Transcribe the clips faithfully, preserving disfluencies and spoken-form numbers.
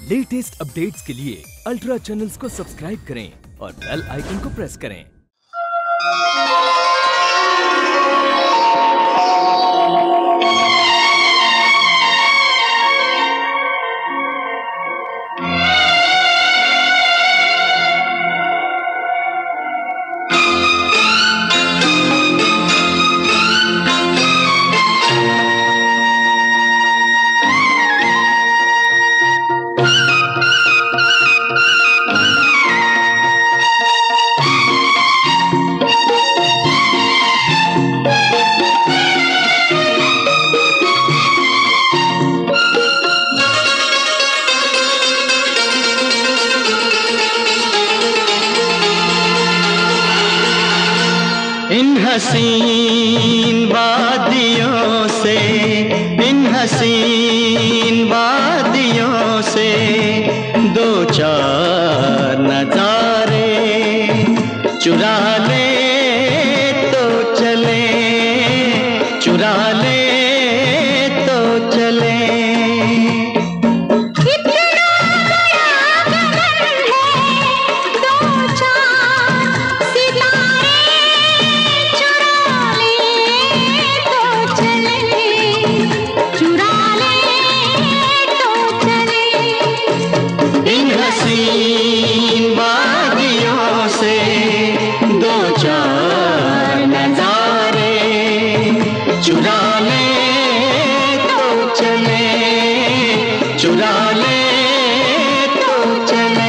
Latest updates के लिए ultra channels को सब्सक्राइब करें और बेल आइकन को प्रेस करें। इन हसीन वादियों से, इन हसीन वादियों से दो चार नजारे चुरा ले तो चले, चुरा ले तो चले। हसीन वादियों से दो चार नजारे चुरा ले तो चले, चुरा ले तो चले।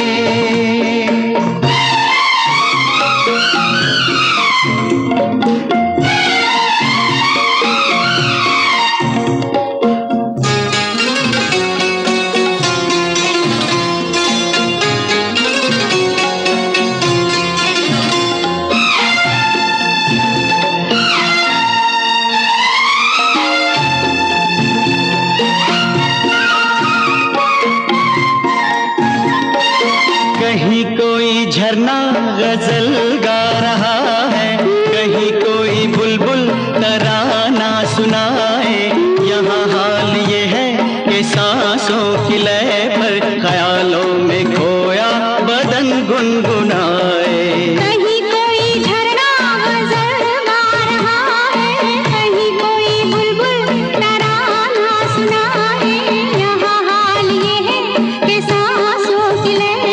कहीं कोई झरना गजल गा रहा है, कहीं कोई बुलबुल तराना सुनाए। यहाँ हाल ये है कि सांसों की लय पर ख्यालों में खोया बदन गुनगुनाए। कहीं कोई झरना गजल गा रहा है, कहीं कोई बुलबुल तराना सुनाए। यहाँ हाल ये है कि सांसों की लय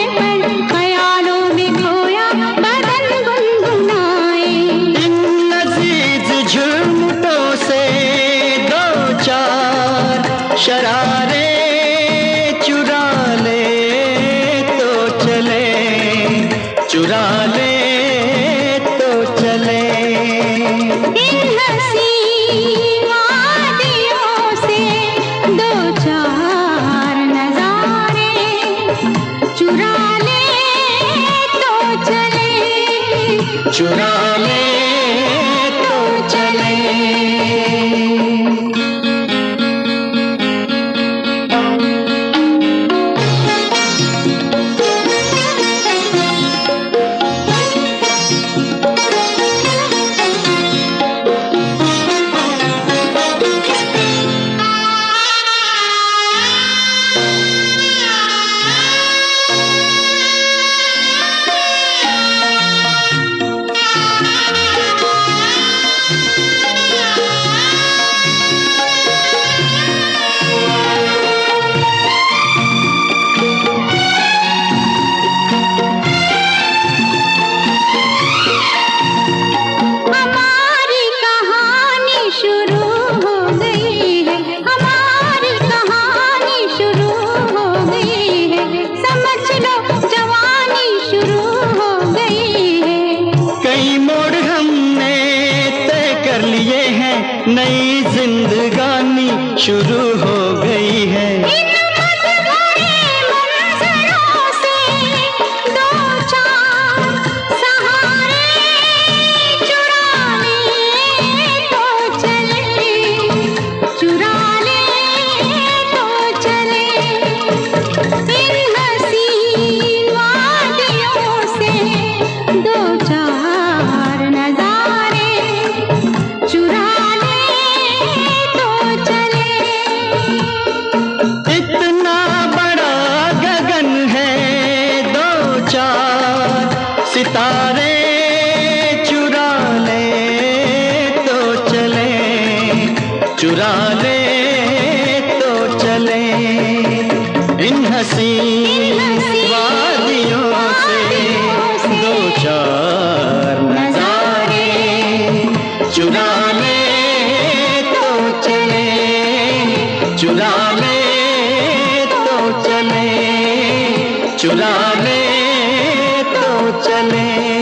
शरारे चुरा ले तो चले, चुरा ले तो चले। इन हसीन वादियों से दो चार नजारे चुरा ले तो चले, चुरा ले तो चले। नई जिंदगानी शुरू हो गई है। इन मधुरे मंजरों से दो चार सहारे चुरा ले तो चले, चुरा ले तो चले। इन हसीन वादियों से दो चार नजारे चुरा इतना बड़ा चुरा ले तो चले इन हसी वादियों से दो चार नजारे चुरा ले तो चले चुरा ले तो चले चुरा ले तो चले।